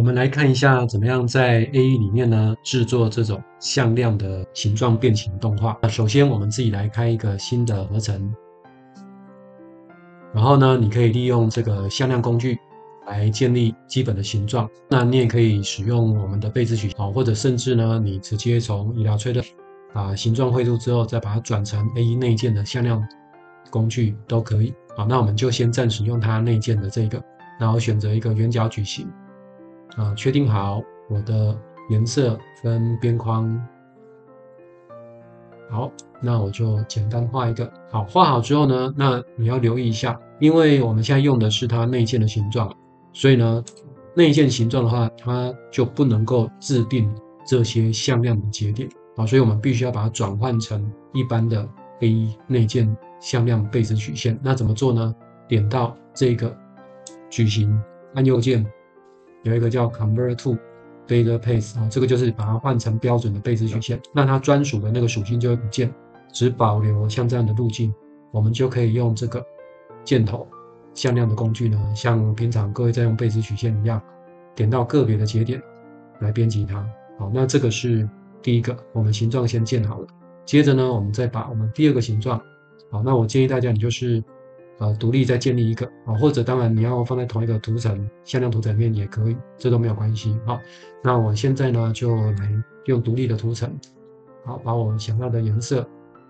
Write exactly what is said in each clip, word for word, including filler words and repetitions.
们来看一下怎么样在 A E 里面呢制作这种向量的形状变形动画。那首先我们自己来开一个新的合成，然后呢，你可以利用这个向量工具来建立基本的形状。那你也可以使用我们的倍值曲线，或者甚至呢，你直接从 Illustrator 把形状绘出之后，再把它转成 A E 内建的向量工具都可以。好，那我们就先暂时用它内建的这个，然后选择一个圆角矩形。啊，确定好我的颜色跟边框。好，那我就简单画一个。好，画好之后呢，那你要留意一下，因为我们现在用的是它内建的形状，所以呢，内建形状的话，它就不能够制定这些向量的节点啊，所以我们必须要把它转换成一般的 A E 内建向量倍值曲线。那怎么做呢？点到这个矩形，按右键。有一个叫 Convert to Beta Pace 啊，这个就是把它换成标准的倍值曲线，那它专属的那个属性就会不见，只保留像这样的路径。我们就可以用这个箭头向量的工具呢，像平常各位在用倍值曲线一样，点到个别的节点来编辑它。好，那这个是第一个，我们形状先建好了。接着呢，我们再把我们第二个形状，好，那我建议大家你就是。呃，独立再建立一个啊，或者当然你要放在同一个图层向量图层里面也可以，这都没有关系。好，那我现在呢就来用独立的图层，好，把我想要的颜色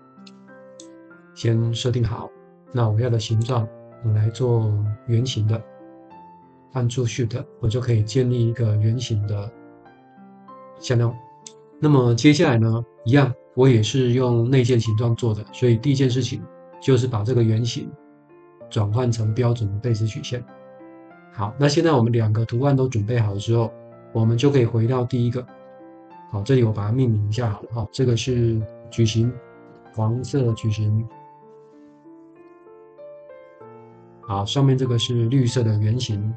先设定好。那我要的形状，我来做圆形的，按住 Shift， 我就可以建立一个圆形的向量。那么接下来呢，一样，我也是用内建形状做的，所以第一件事情就是把这个圆形转换成标准的倍值曲线。好，那现在我们两个图案都准备好之后，我们就可以回到第一个。好，这里我把它命名一下好了哈，这个是矩形，黄色矩形。好，上面这个是绿色的圆形。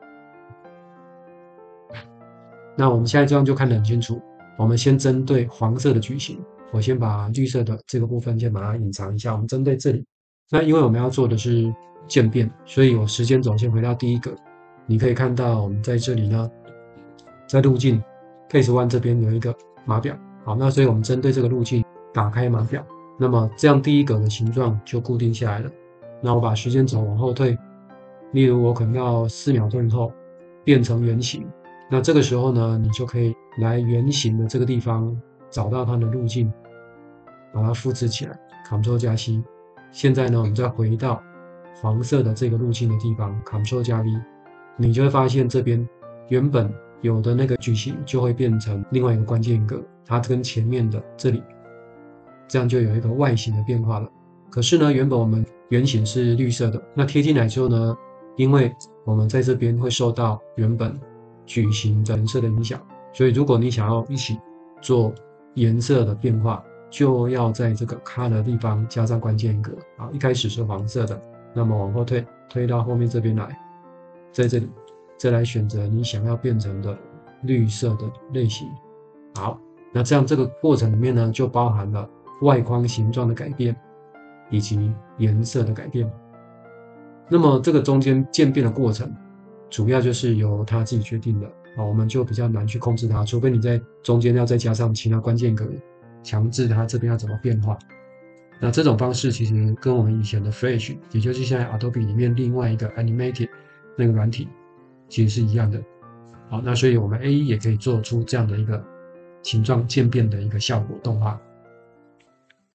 那我们现在这样就看得很清楚。我们先针对黄色的矩形，我先把绿色的这个部分先把它隐藏一下。我们针对这里。那因为我们要做的是渐变，所以我时间轴先回到第一个。你可以看到我们在这里呢，在路径 Case one 这边有一个码表。好，那所以我们针对这个路径打开码表，那么这样第一格的形状就固定下来了。那我把时间轴往后退，例如我可能要四秒钟以后变成圆形。那这个时候呢，你就可以来圆形的这个地方找到它的路径，把它复制起来 ，Ctrl 加 C。现在呢，我们再回到黄色的这个路径的地方 ，Ctrl 加 V， 你就会发现这边原本有的那个矩形就会变成另外一个关键格，它跟前面的这里，这样就有一个外形的变化了。可是呢，原本我们圆形是绿色的，那贴进来之后呢，因为我们在这边会受到原本矩形的颜色的影响，所以如果你想要一起做颜色的变化，就要在这个 color 的地方加上关键格啊，一开始是黄色的，那么往后退，推到后面这边来，在这里再来选择你想要变成的绿色的类型。好，那这样这个过程里面呢，就包含了外框形状的改变以及颜色的改变。那么这个中间渐变的过程，主要就是由它自己决定的啊，我们就比较难去控制它，除非你在中间要再加上其他关键格。强制它这边要怎么变化？那这种方式其实跟我们以前的 Flash， 也就是现在 Adobe 里面另外一个 Animated 那个软体，其实是一样的。好，那所以我们 A E 也可以做出这样的一个形状渐变的一个效果动画。